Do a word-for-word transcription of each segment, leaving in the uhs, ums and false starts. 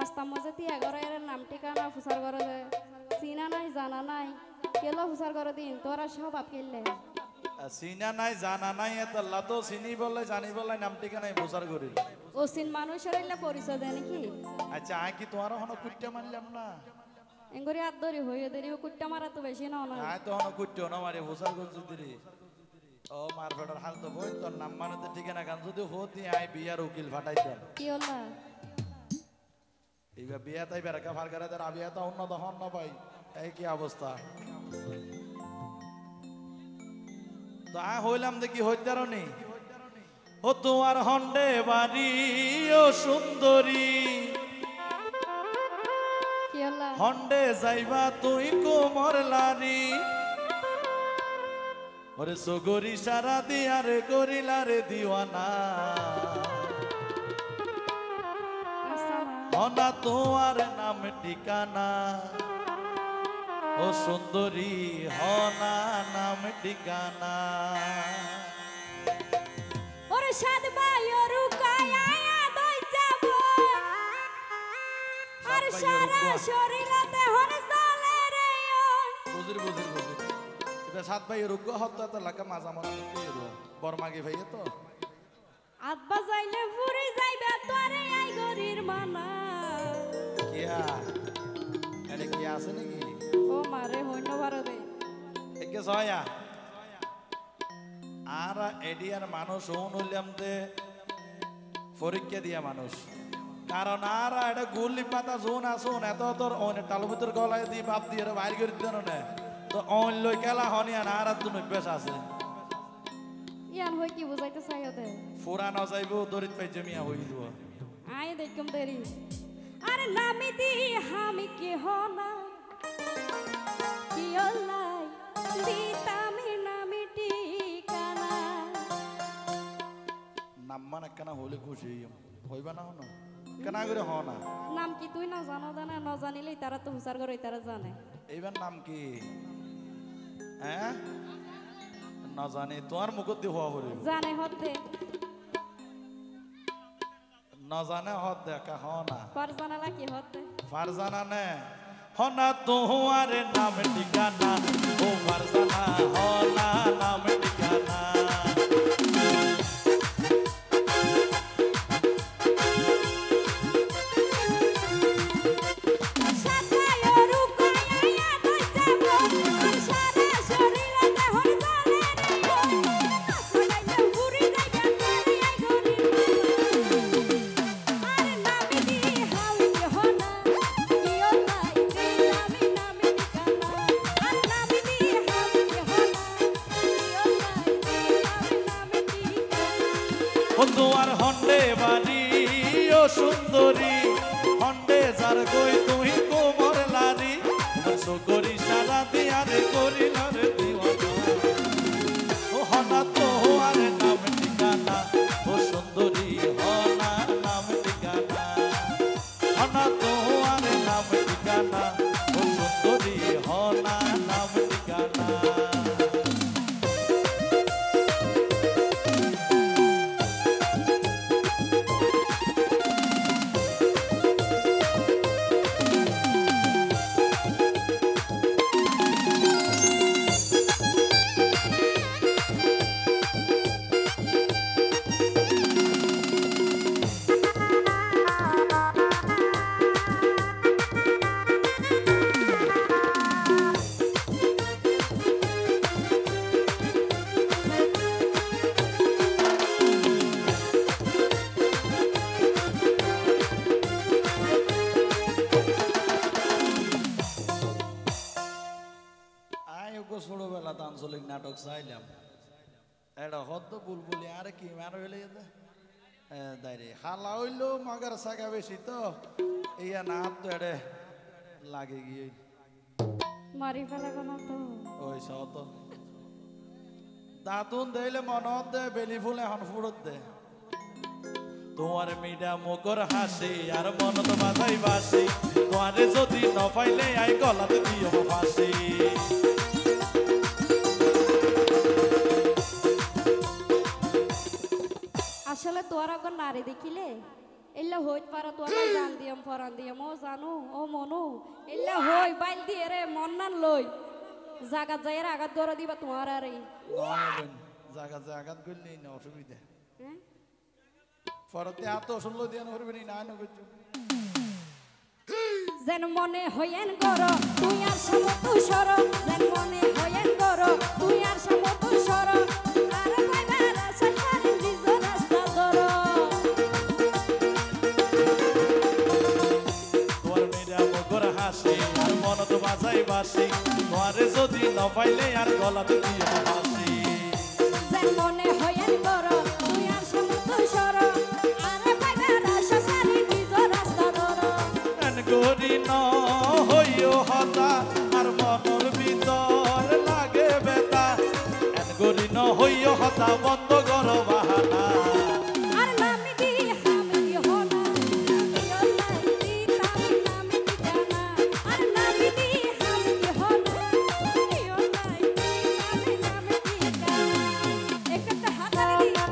রাস্তার মধ্যে তিয়া ঘরে নাম ঠিকানা ফুসার ঘরে চিনা নাই জানা নাই কেলো ফুসার ঘরে দিন তোরা সব আপ কেলে চিনা নাই জানা নাই এত তো চিনি বলে জানি বলে নাম ঠিকানাই ফুসার ঘরে ও চিন মানুষের এলে পরিচয় দেয় নাকি আচ্ছা আই কি তোমার হনো কুট্টা মানলাম না এঙ্গরি হাত ধরি হয়ে দেরি কুট্টা মারা তো বেশি না না আই তো হনো কুট্টা না মারি ফুসার ঘর যদি ও মার ফেডার হাল তো বই তোর নাম মানে ঠিকানা গান যদি হতি আই বিয়ার উকিল ফাটাইতাম কি হলা এইবার বিয়া তাই বেড়াকা ফার করে তার আবিয়া তো উন্নত হন না ভাই এই কি অবস্থা তো আ হইলাম দেখি হইতারও নেই ও তোমার হন্ডে বাড়ি ও সুন্দরী কি হলা হন্ডে যাইবা তুই কোমর লারি ওরে সগরি সারা দিয়ারে করিলারে দিওয়ানা হনা তোমার নাম ঠিকানা ও সুন্দরী হনা নাম ঠিকানা ওরে সাদ ভাই ওরু কায়া দই যাব আর সারা শরীরতে হন চলে রে বুঝির বুঝির বুঝির এটা সাত ভাই রুগ্গ হত্যা তো লাগা মাজা মরা কি রো বরমাগি ভাই তো আব্বা যাইলে পুরি যাইবে তোরে আই গরির মানা কিয়া আরে কি আছে নাকি ও মারে হইনো বারো দে একে সয়া আর এডিয়ার মানুষ হন হইলাম দে পরীক্ষা দিয়া মানুষ কারণ আর এটা গুলি পাতা জোন আসুন এত তোর টালু ভিতর গলায় দিয়ে বাপ দিয়ে বাইর করে দিতেন না তো অন লই কেলা হনিয়া না আর তুমি বেশ আছে ইয়ান হই কি বুঝাইতে চাই ওতে ফুরা না যাইবো দরিত পাই জমিয়া হই দিব আই দেখম দেরি আরে নামি দি হামি কি হনা কি অলাই দিতামি নামি ঠিকানা নাম মানে কেনা হইলে খুশি হইবা না হনো কেনা করে হ না নাম কি তুই না জানো জানা না জানিলেই তারা তো হুসার করে তারা জানে এইবার নাম কি হ্যাঁ না জানি তোমার মুখত দিয়ে হওয়া হইব জানে হতে না জানে হত দেখা হ না ফারজানা কি হতে ফারজানা নে হনা তোমার নাম ঠিকানা ও ফারজানা হনা নাম ঠিকানা তোমার হন্ডে বাড়ি ও সুন্দরী হন্ডে যার কই তুই কোমর লারি সকরি সারা দিয়ারে করিলারে দিওয়ানা ও হনা তো আর নাম ঠিকানা ও সুন্দরী হনা নাম ঠিকানা হনা তো আর নাম ঠিকানা ও সুন্দরী হনা নাম ঠিকানা ছোটবেলা তো আঞ্চলিক নাটক চাইলাম এটা হদ্দ বুলবুলি আর কি মার হইলে দাঁড়ে হালা হইলো মগের শাখা বেশি তো ইয়া না তো এড়ে লাগে গিয়ে মারি ফেলে কোন তো ওই সহ তো দাঁতুন দেইলে মনত দে বেলি ফুল এখন ফুরত দে তোমার মিডা মুখর হাসি আর মনত বাজাই বাসি তোমারে যদি ন পাইলে আই গলাতে দিও ফাঁসি আসলে তোর আগে নারী দেখিলে এল্লা হইত পারা তো আমি জান দিয়াম ফরান দিয়াম ও জানো ও মনু এল্লা হই বাইল দিয়ে রে মন নান লই জাগাত যাইয়ের আঘাত ধরে দিবা তোমার আর এই জায়গা জায়গাত করলেই না অসুবিধা হ্যাঁ ফরতে এত শুনলো দিয়ে করবি না না করছো যেন মনে হইয়েন গর তুই আর সমতু সর যেন মনে হইয়েন গর তুই আর সমতু সর আর কইবার আশা করি নিজ রাস্তা ধর তোমার মেয়েরা মগর হাসি আর মন তো বাজাই বাসি তোমারে যদি ন পাইলে আর গলাতে দিয়ে হাসি যেন মনে হইয়েন গর তুই আর সমতু সর আর কইবার আশা করি নিজ রাস্তা ধর গরি ন হইও হতা আর মনর ভিতর লাগে বেতা এন গরি ন হইও হতা বন্ধ কর বাহানা আর নামি দি হামি হনা দিও নাই তামি নামি ঠিকানা আর নামি দি হামি হনা দিও নাই তামি নামি ঠিকানা একটা হাতালি দি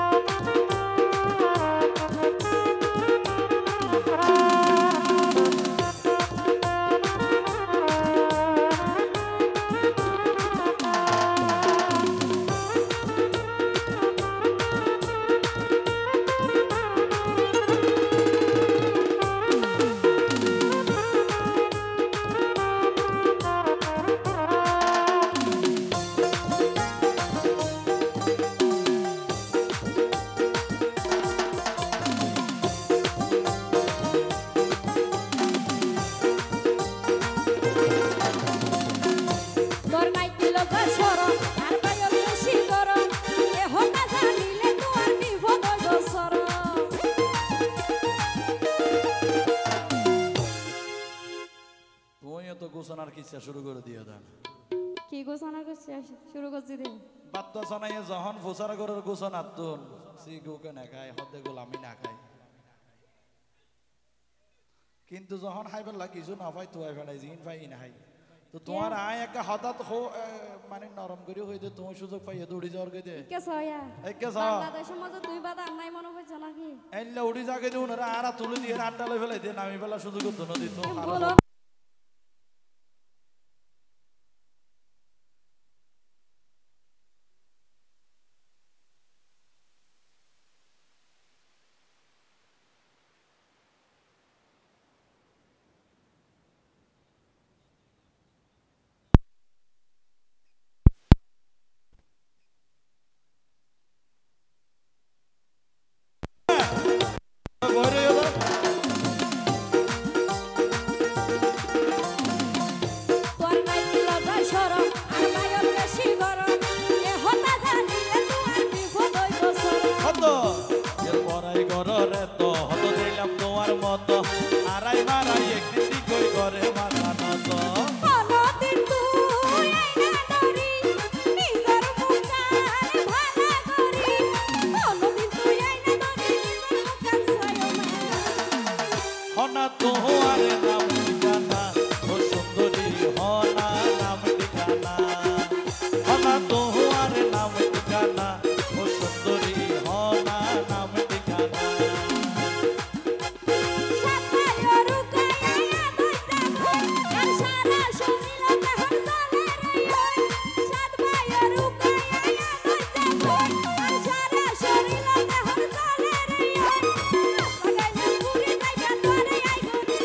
তোর নাইকি লোক সর আর বায়র বেশি কর এ হতা জানিলে তোর বিপদ হইব সর তুইও তো গোসনার কিচ্ছা শুরু করে দিও দেন কি গোছানা করছিস শুরু করছি দে বাত্তা শোনাইয়ে যখন ফুসার ঘরের গোসন আতুন সি গুকে না খায় হতে গুল আমি না খাই কিন্তু যখন খাইবার লাগে কিছু না পাই তুই ফেলাই জিন পাই না খাই তো তোমার আয় একটা হঠাৎ হো মানে নরম করে হইতে তুমি সুযোগ পাইয়ে দৌড়ি যাওয়ার কে দে কে সয়া একে সহ বাংলাদেশের মাঝে তুই বাদ আর নাই মনে হইছ নাকি এল্লা উড়ি যাকে দিও না আর তুলে দিয়ে আড্ডা লই ফেলাই দিয়ে নামি ফেলা সুযোগ তো নদী তো বলো ঘরে এলো তোর নাইকি লোক সর আর বায়র বেশি কর এ হতা জানিলে তোর বিপদ হইব সর হত এর পরাই ঘরে তো হত দিলাম তোমার মতো আড়াই মারাই একদিন দিকই করে মাথা নত কোনদিন তুই আইনা ধরি নিজের মুখার ভালা করি কোনদিন তুই আইনা ধরি নিজের মুখার ছায়ো হনা তোমার নাম ঠিকানা ও সুন্দরী হনা নাম ঠিকানা হনা তোমার নাম ঠিকানা ও সুন্দরী হনা নাম ঠিকানা সাতায় রুকায় আয়া দইতা ভই আর সারা শরীর দেহর জলে রই সাত ভাই রুকায় আয়া দইতা ভই আর সারা শরীর দেহর জলে রই লাগাইলে পুরি যাইবা তোরে আই গরি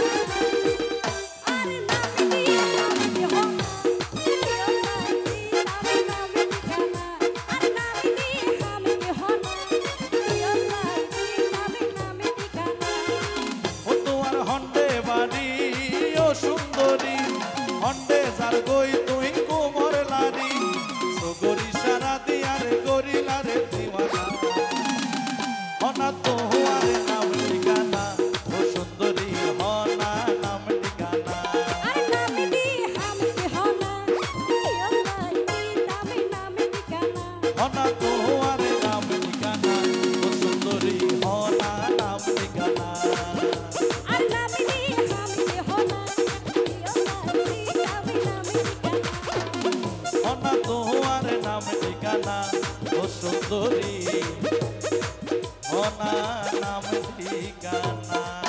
আরে নামি দিয়া নামি হো দিও নাই তামি নামি ঠিকানা আর নামি দিয়া হামি হো দিও নাই তামি নামি ঠিকানা ও তোমার হন্ডে বাড়ি ও সুন্দরী হন্ডে যার গই তুই কোমর লারি সগরি সারা দিয়ার গরিলারে দিওয়ানা হনা তোমার নাম ঠিকানা ও সুন্দরী হনা নাম ঠিকানা আর নামি দি হামি হনা দিও নাই তামি নামি ঠিকানা হনা তোমার নাম ঠিকানা ও সুন্দরী হনা নাম ঠিকানা আর নামি দি হামি হনা দিও নাই তামি নামি ঠিকানা হনা তোমার নাম ঠিকানা ও সুন্দরী সোনা নাম ঠিকানা